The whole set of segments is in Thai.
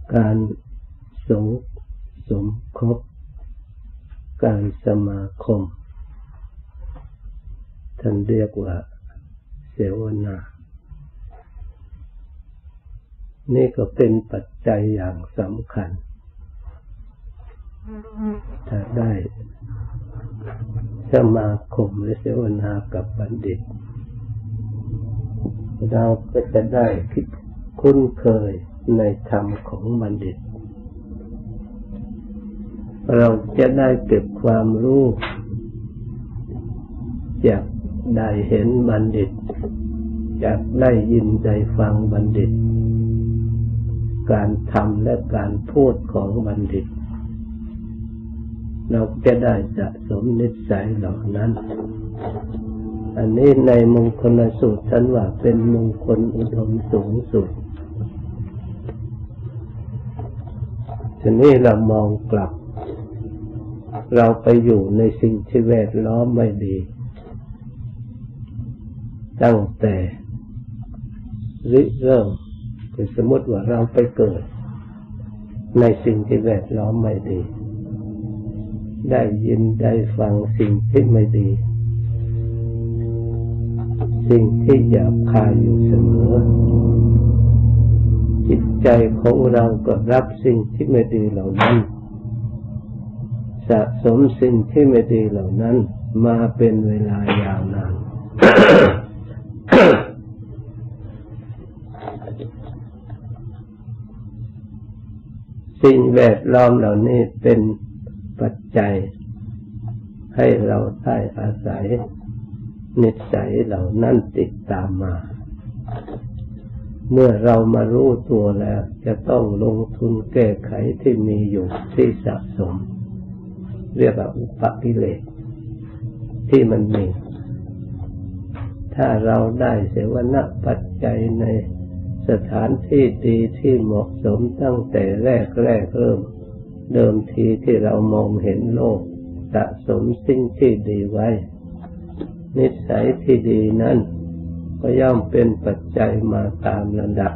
การสมคบการสมาคมท่านเรียกว่าเสวนานี่ก็เป็นปัจจัยอย่างสำคัญถ้าได้สมาคมหรือเสวนากับบัณฑิตเราก็จะได้คุ้นเคยในธรรมของบัณฑิตเราจะได้เก็บความรู้จากได้เห็นบัณฑิตจากได้ยินได้ฟังบัณฑิตการทำและการพูดของบัณฑิตเราจะได้สะสมนิสัยเหล่านั้นอันนี้ในมงคลสูตรท่านว่าเป็นมงคลอุดมสูงสุดทีนี้เรามองกลับเราไปอยู่ในสิ่งที่แวดล้อมไม่ดีตั้งแต่ริเริ่มคือสมมติว่าเราไปเกิดในสิ่งที่แวดล้อมไม่ดีได้ยินได้ฟังสิ่งที่ไม่ดีสิ่งที่หยาบคายอยู่เสมอจิตใจของเราก็รับสิ่งที่ไม่ดีเหล่านั้นสะสมสิ่งที่ไม่ดีเหล่านั้นมาเป็นเวลายาวนาน สิ่งแวดล้อมเหล่านี้เป็นปัจจัยให้เราได้อาศัยนิสัยเหล่านั้นติดตามมาเมื่อเรามารู้ตัวแล้วจะต้องลงทุนแก้ไขที่มีอยู่ที่สะสมเรียกว่าอุปกิเลสที่มันมีถ้าเราได้เสวนาปัจจัยในสถานที่ดีที่เหมาะสมตั้งแต่แรกเริ่มเดิมทีที่เรามองเห็นโลกสะสมสิ่งที่ดีไว้นิสัยที่ดีนั้นก็ย่อมเป็นปัจจัยมาตามระดับ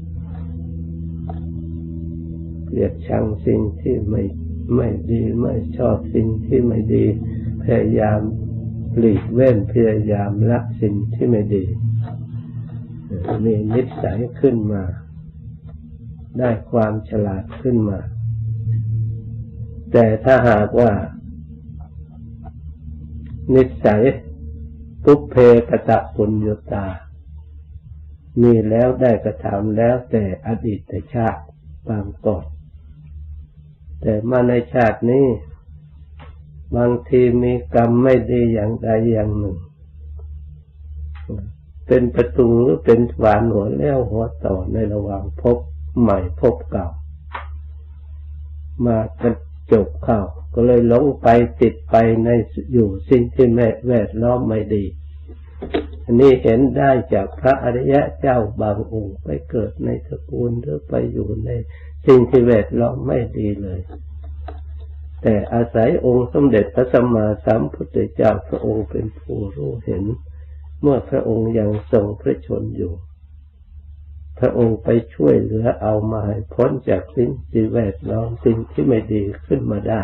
เกลียดชังสิ่งที่ไม่ดีไม่ชอบสิ่งที่ไม่ดีพยายามหลีกเว้นพยายามละสิ่งที่ไม่ดีมีนิสัยขึ้นมาได้ความฉลาดขึ้นมาแต่ถ้าหากว่านิสัยปุพเพกตปุญญาตามีแล้วได้กระทำแล้วแต่อดีตชาติบางก่อนแต่มาในชาตินี้บางทีมีกรรมไม่ดีอย่างใดอย่างหนึ่งเป็นประตูหรือเป็นหวานหัวแล้วหัวต่อในระหว่างพบใหม่พบเก่ามากระจบเข้าก็เลยหลงไปติดไปในอยู่สิ่งที่แวดล้อมไม่ดีอันนี้เห็นได้จากพระอริยะเจ้าบางองค์ไปเกิดในตระกูลหรือไปอยู่ในสิ่งที่แวดล้อมไม่ดีเลยแต่อาศัยองค์สมเด็จพระสัมมาสัมพุทธเจ้าพระองค์เป็นผู้รู้เห็นเมื่อพระองค์ยังทรงพระชนอยู่พระองค์ไปช่วยเหลือเอามาให้พ้นจากสิ่งที่แวดล้อมสิ่งที่ไม่ดีขึ้นมาได้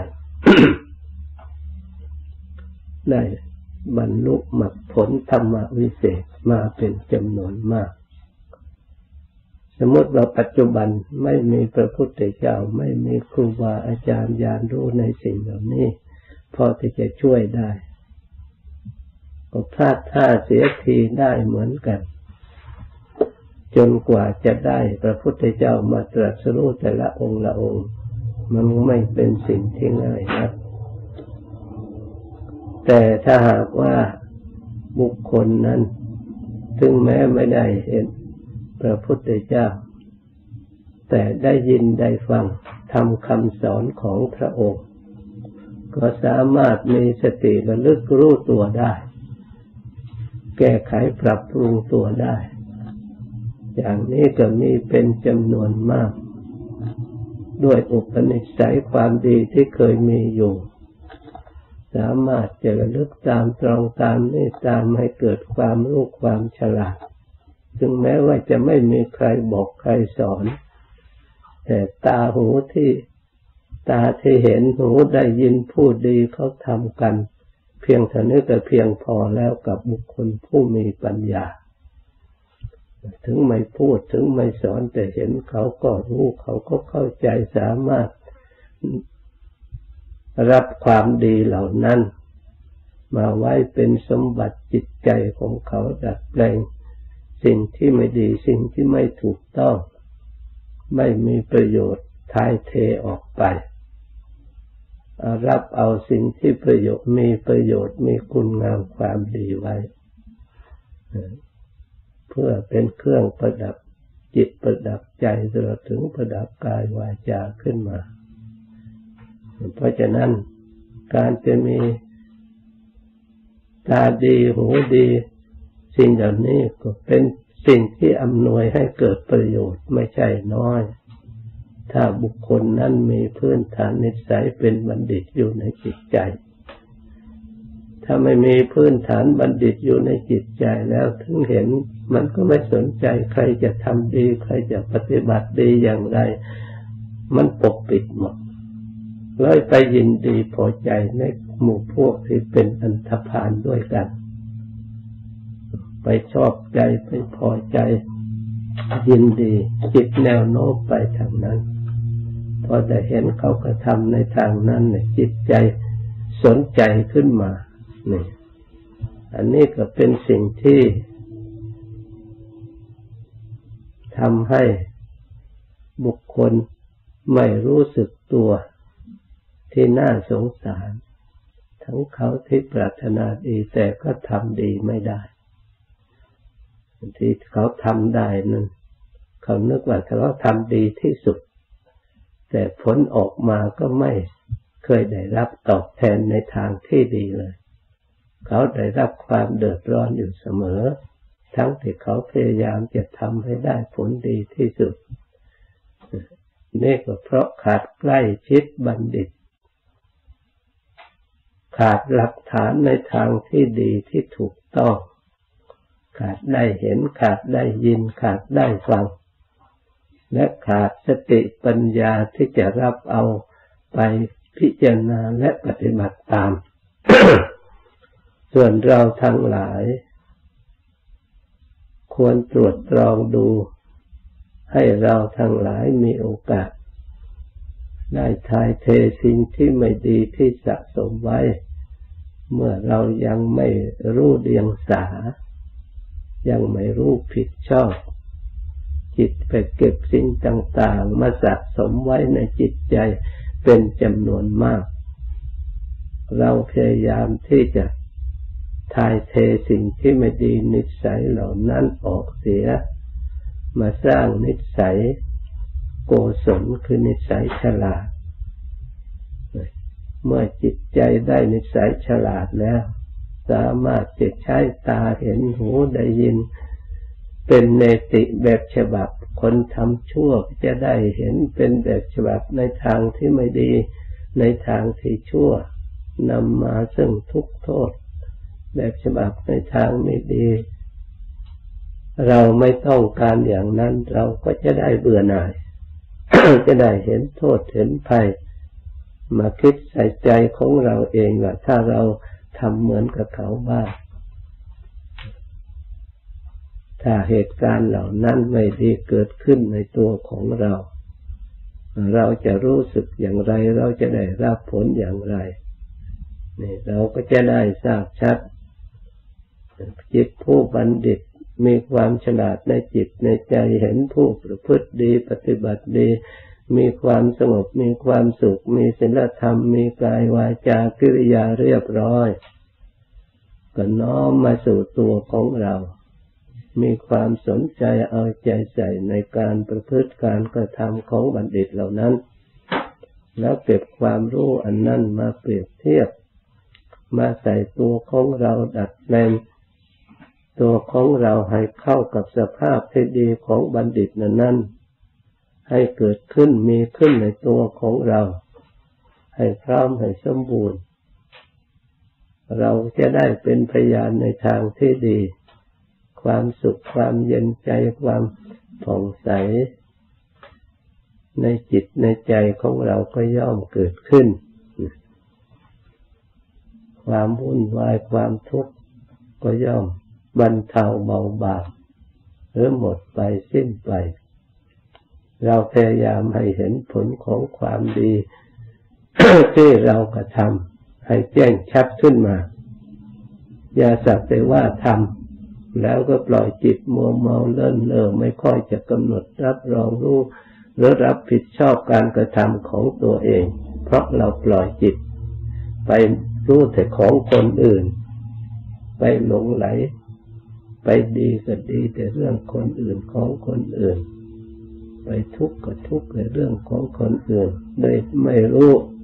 ได้บรรลุมรรคผลธรรมวิเศษมาเป็นจำนวนมากสมมติว่าปัจจุบันไม่มีพระพุทธเจ้าไม่มีครูบาอาจารย์ญาณรู้ในสิ่งเหล่านี้พอที่จะช่วยได้ก็พลาดท่าเสียทีได้เหมือนกันจนกว่าจะได้พระพุทธเจ้ามาตรัสรู้แต่ละองค์ละองค์มันไม่เป็นสิ่งที่ง่ายนะแต่ถ้าหากว่าบุคคลนั้นถึงแม้ไม่ได้เห็นพระพุทธเจ้าแต่ได้ยินได้ฟังทำคำสอนของพระองค์ก็สามารถมีสติระลึกรู้ตัวได้แก้ไขปรับปรุงตัวได้อย่างนี้ก็มีเป็นจำนวนมากด้วยอุปนิสัยความดีที่เคยมีอยู่สามารถจะระลึกตามตรองตามนี่ตามให้เกิดความรู้ความฉลาดถึงแม้ว่าจะไม่มีใครบอกใครสอนแต่ตาที่เห็นหูได้ยินพูดดีเขาทำกันเพียงเท่านี้ก็เพียงพอแล้วกับบุคคลผู้มีปัญญาถึงไม่พูดถึงไม่สอนแต่เห็นเขาก็รู้เขาก็เข้าใจสามารถรับความดีเหล่านั้นมาไว้เป็นสมบัติจิตใจของเขาดัดแปลงสิ่งที่ไม่ดีสิ่งที่ไม่ถูกต้องไม่มีประโยชน์ถ่ายเทออกไปรับเอาสิ่งที่มีประโยชน์มีคุณงามความดีไว้เพื่อเป็นเครื่องประดับจิตประดับใจตลอดถึงประดับกายวาจาขึ้นมาเพราะฉะนั้นการจะมีตาดีหูดีสิ่งเหล่านี้ก็เป็นสิ่งที่อำนวยให้เกิดประโยชน์ไม่ใช่น้อยถ้าบุคคลนั้นมีพื้นฐานนิสัยเป็นบัณฑิตอยู่ในจิตใจถ้าไม่มีพื้นฐานบัณฑิตอยู่ในจิตใจแล้วถึงเห็นมันก็ไม่สนใจใครจะทำดีใครจะปฏิบัติดีอย่างไรมันปกปิดหมดเลยไปยินดีพอใจในหมู่พวกที่เป็นอันธพาลด้วยกันไปชอบใจไปพอใจยินดีจิตแนวโน้มไปทางนั้นพอได้เห็นเขากระทำในทางนั้นเนี่ยจิตใจสนใจขึ้นมานี่อันนี้ก็เป็นสิ่งที่ทำให้บุคคลไม่รู้สึกตัวที่น่าสงสารทั้งเขาที่ปรารถนาดีแต่ก็ทำดีไม่ได้ที่เขาทำได้นั้นเขานึกว่าเขาทำดีที่สุดแต่ผลออกมาก็ไม่เคยได้รับตอบแทนในทางที่ดีเลยเขาได้รับความเดือดร้อนอยู่เสมอทั้งที่เขาพยายามจะทำให้ได้ผลดีที่สุดนี่ก็เพราะขาดใกล้ชิดบัณฑิตขาดหลักฐานในทางที่ดีที่ถูกต้องขาดได้เห็นขาดได้ยินขาดได้ฟังและขาดสติปัญญาที่จะรับเอาไปพิจารณาและปฏิบัติตาม ส่วนเราทั้งหลายควรตรวจตรองดูให้เราทั้งหลายมีโอกาสได้ถ่ายเทสิ่งที่ไม่ดีที่สะสมไว้เมื่อเรายังไม่รู้เดียงสายังไม่รู้ผิดชอบจิตไปเก็บสิ่งต่างๆมาสะสมไว้ในจิตใจเป็นจำนวนมากเราพยายามที่จะถ่ายเทสิ่งที่ไม่ดีนิสัยเหล่านั้นออกเสียมาสร้างนิสัยโกศลคือนิสัยฉลาดเมื่อจิตใจได้นิสัยฉลาดแล้วสามารถจะใช้ตาเห็นหูได้ยินเป็นเนติแบบฉบับคนทำชั่วจะได้เห็นเป็นแบบฉบับในทางที่ไม่ดีในทางที่ชั่วนำมาซึ่งทุกข์โทษแบบฉบับในทางไม่ดีเราไม่ต้องการอย่างนั้นเราก็จะได้เบื่อหน่าย จะได้เห็นโทษเห็นภัยมาคิดใส่ใจของเราเองว่าถ้าเราทำเหมือนกับเขาบ้างถ้าเหตุการณ์เหล่านั้นไม่ดีเกิดขึ้นในตัวของเราเราจะรู้สึกอย่างไรเราจะได้รับผลอย่างไรนี่เราก็จะได้ทราบชัดจิตผู้บัณฑิตมีความฉลาดในจิตในใจเห็นผู้ประพฤติดีปฏิบัติดีมีความสงบมีความสุขมีศีลธรรมมีกายวาจากิริยาเรียบร้อยก็น้อมมาสู่ตัวของเรามีความสนใจเอาใจใส่ในการประพฤติการกระทำของบัณฑิตเหล่านั้นแล้วเก็บความรู้อันนั้นมาเปรียบเทียบมาใส่ตัวของเราดัดแปลงตัวของเราให้เข้ากับสภาพที่ดีของบัณฑิตนั้นให้เกิดขึ้นมีขึ้นในตัวของเราให้พร้อมให้สมบูรณ์เราจะได้เป็นพยานในทางที่ดีความสุขความเย็นใจความผ่องใสในจิตในใจของเราก็ย่อมเกิดขึ้นความวุ่นวายความทุกข์ก็ย่อมบรรเทาเบาบางหรือหมดไปสิ้นไปเราพยายามให้เห็นผลของความดี ที่เรากระทำให้แจ้งชัดขึ้นมาอย่าสักแต่ว่าทำแล้วก็ปล่อยจิตมัวเมาเลิ่นเล่อไม่ค่อยจะกำหนดรับรองรู้หรือรับผิดชอบการกระทำของตัวเองเพราะเราปล่อยจิตไปรู้แต่ของคนอื่นไปหลงไหลไปดีก็ดีแต่เรื่องคนอื่นของคนอื่นไปทุกข์ก็ทุกข์ในเรื่องของคนอื่นโดยไม่รู้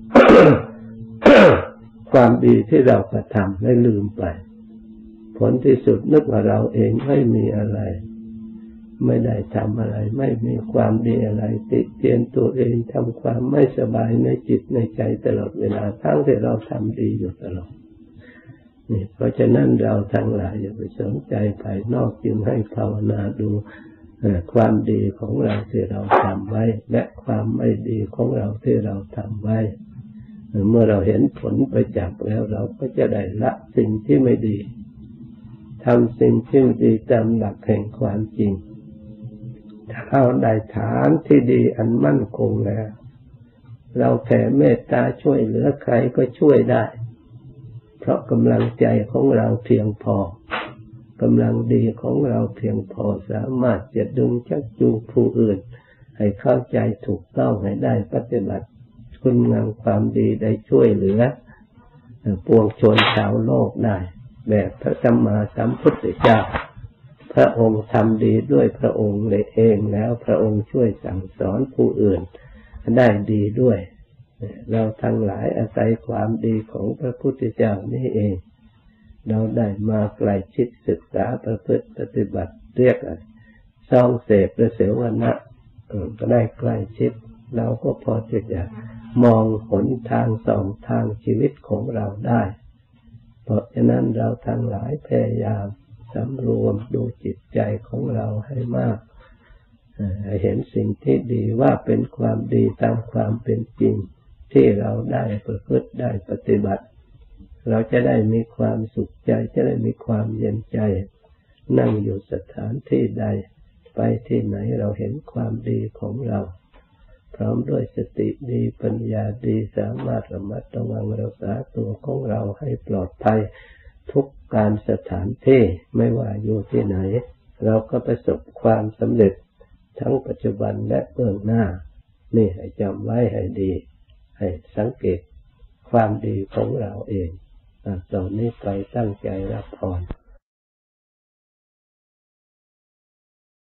ความดีที่เรากระทำได้ลืมไปผลที่สุดนึกว่าเราเองไม่มีอะไรไม่ได้ทำอะไรไม่มีความดีอะไรติเตียนตัวเองทำความไม่สบายในจิตในใจตลอดเวลาทั้งที่เราทำดีอยู่ตลอดนี่เพราะฉะนั้นเราทั้งหลายอย่าไปสนใจภายนอกจึงให้ภาวนาดูความดีของเราที่เราทำไว้และความไม่ดีของเราที่เราทำไว้เมื่อเราเห็นผลประจักษ์แล้วเราก็จะได้ละสิ่งที่ไม่ดีทำสิ่งที่ดีตามหลักแห่งความจริงถ้าเราได้ฐานที่ดีอันมั่นคงแล้วเราแผ่เมตตาช่วยเหลือใครก็ช่วยได้เพราะกำลังใจของเราเพียงพอกำลังดีของเราเพียงพอสามารถจะดึงชักจูงผู้อื่นให้เข้าใจถูกต้องให้ได้ปฏิบัติคุณงามความดีได้ช่วยเหลือปวงชนชาวโลกได้แบบพระสัมมาสัมพุทธเจ้าพระองค์ทำดีด้วยพระองค์เองแล้วพระองค์ช่วยสั่งสอนผู้อื่นได้ดีด้วยเราทั้งหลายอาศัยความดีของพระพุทธเจ้านี่เองเราได้มาใกล้ชิดศึกษาประพฤติปฏิบัติเรียกซองเสพและเสวนาก็ได้ใกล้ชิดเราก็พอที่จะมองหนทางส่องทางชีวิตของเราได้เพราะฉะนั้นเราทั้งหลายพยายามสำรวมดูจิตใจของเราให้มากให้เห็นสิ่งที่ดีว่าเป็นความดีตามความเป็นจริงที่เราได้ประพฤติได้ปฏิบัติเราจะได้มีความสุขใจจะได้มีความเย็นใจนั่งอยู่สถานที่ใดไปที่ไหนเราเห็นความดีของเราพร้อมด้วยสติดีปัญญาดีสามารถระมัดระวังรักษาตัวของเราให้ปลอดภัยทุกการสถานที่ไม่ว่าอยู่ที่ไหนเราก็ประสบความสำเร็จทั้งปัจจุบันและเบื้องหน้านี่ให้จำไว้ให้ดีให้สังเกตความดีของเราเองตอนนี้ไปตั้งใจรับพร